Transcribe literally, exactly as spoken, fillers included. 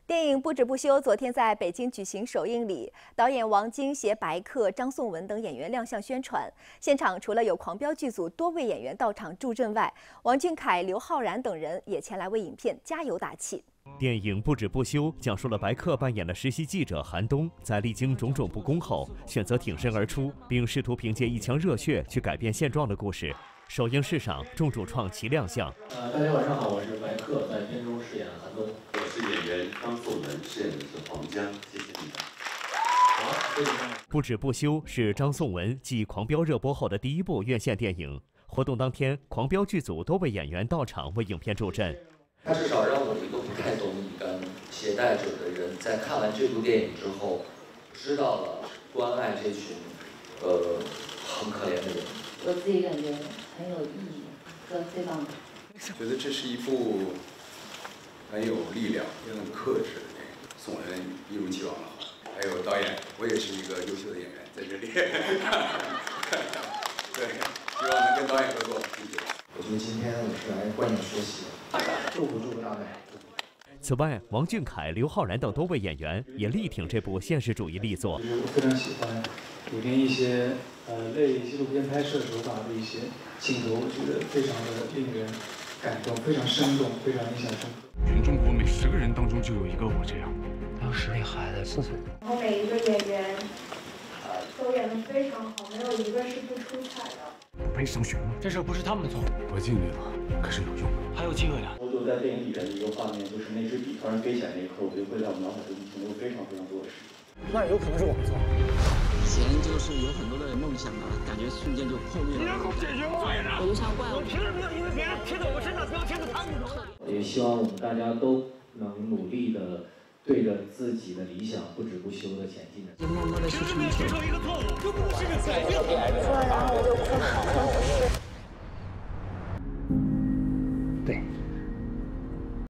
电影《不止不休》昨天在北京举行首映礼，导演王晶携白客、张颂文等演员亮相宣传。现场除了有狂飙剧组多位演员到场助阵外，王俊凯、刘昊然等人也前来为影片加油打气。 电影《不止不休》讲述了白客扮演的实习记者韩东，在历经种种不公后，选择挺身而出，并试图凭借一腔热血去改变现状的故事。首映式上，众主创齐亮相。 呃，大家晚上好，我是白客，在片中饰演韩东。 我是演员张颂文，饰演的是黄江。谢谢你们。 好，谢谢。 不止不休是张颂文继《狂飙》热播后的第一部院线电影。活动当天，《狂飙》剧组多位演员到场为影片助阵。 他至少让我一个不太懂乙肝携带者的人，在看完这部电影之后，知道了关爱这群呃很可怜的人。 我自己感觉很有意义和非常。 觉得这是一部很有力量也很克制的电影。宋文一如既往的好，还有导演，我也是一个优秀的演员在这里。对，希望能跟导演合作，谢谢。 我觉得今天我是来观影学习的，祝福祝福大家。 此外，王俊凯、刘昊然等多位演员也力挺这部现实主义力作。 我非常喜欢里面一些呃类纪录片拍摄手法的一些镜头，我觉得非常的令人感动，非常生动，非常印象深刻。 全中国每十个人当中就有一个我这样。 当时那孩子四岁， 然后每一个演员，呃，都演得非常好，没有一个是不出彩的。 不配上学吗？ 这事不是他们的错。 我尽力了，可是有用吗？ 还有机会的。 我就在电影里面的一个画面，就是那支笔突然飞起来那一刻，我就会在我脑海中停留非常非常多的事情。 那有可能是我们错。 以前就是有很多的梦想啊，感觉瞬间就破灭了。 你能给我解决吗？ 我就想怪我凭什么要因为别人贴在我身上，不要贴在他们身上？ 也希望我们大家都能努力的对着自己的理想不止不休的前进着。 就默默的去承受。 接受一个错误，就不是个改变。 说了，然后我就哭了。 对。